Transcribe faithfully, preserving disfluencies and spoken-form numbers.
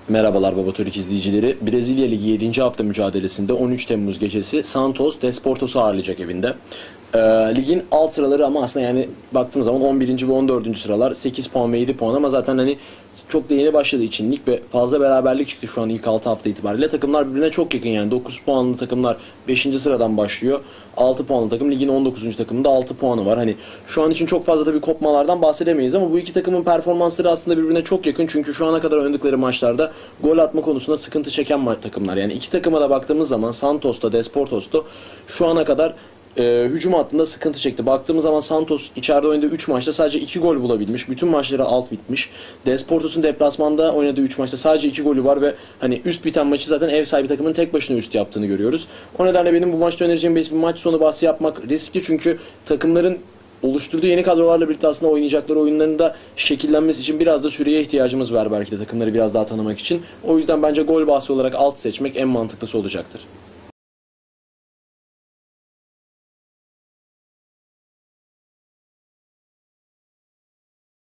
Merhabalar Baba Türk izleyicileri. Brezilya Ligi yedinci hafta mücadelesinde on üç Temmuz gecesi Santos Desportos'u ağırlayacak evinde. Ee, ligin alt sıraları ama aslında yani baktığımız zaman on birinci ve on dördüncü sıralar sekiz puan ve yedi puan ama zaten hani çok da yeni başladığı için lig ve fazla beraberlik çıktı şu an ilk altı hafta itibariyle. Takımlar birbirine çok yakın yani dokuz puanlı takımlar beşinci sıradan başlıyor. altı puanlı takım ligin on dokuzuncu takımında altı puanı var. Hani şu an için çok fazla da bir kopmalardan bahsedemeyiz ama bu iki takımın performansları aslında birbirine çok yakın. Çünkü şu ana kadar oynadıkları maçlarda gol atma konusunda sıkıntı çeken takımlar. Yani iki takıma da baktığımız zaman Santos'ta, Desportos'ta şu ana kadar e, hücum hattında sıkıntı çekti. Baktığımız zaman Santos içeride oynadığı üç maçta sadece iki gol bulabilmiş. Bütün maçları alt bitmiş. Desportos'un deplasmanda oynadığı üç maçta sadece iki golü var ve hani üst biten maçı zaten ev sahibi takımın tek başına üst yaptığını görüyoruz. O nedenle benim bu maçta önereceğim bir maç sonu bahsi yapmak riskli çünkü takımların oluşturduğu yeni kadrolarla birlikte aslında oynayacakları oyunların da şekillenmesi için biraz da süreye ihtiyacımız var belki de takımları biraz daha tanımak için. O yüzden bence gol bahsi olarak alt seçmek en mantıklısı olacaktır.